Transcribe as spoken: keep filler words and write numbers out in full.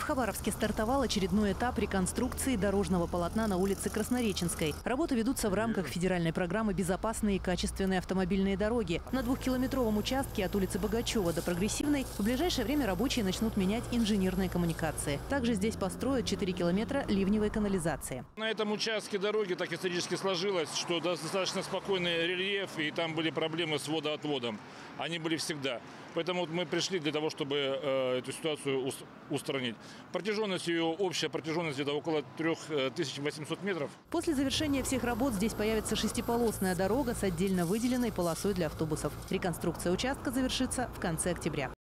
В Хабаровске стартовал очередной этап реконструкции дорожного полотна на улице Краснореченской. Работы ведутся в рамках федеральной программы «Безопасные и качественные автомобильные дороги». На двухкилометровом участке от улицы Богачева до Прогрессивной в ближайшее время рабочие начнут менять инженерные коммуникации. Также здесь построят четыре километра ливневой канализации. На этом участке дороги так исторически сложилось, что достаточно спокойный рельеф, и там были проблемы с водоотводом. Они были всегда. Поэтому вот мы пришли для того, чтобы э, эту ситуацию ус устранить. Протяженность ее, общая протяженность где-то около трёх тысяч восьмисот метров. После завершения всех работ здесь появится шестиполосная дорога с отдельно выделенной полосой для автобусов. Реконструкция участка завершится в конце октября.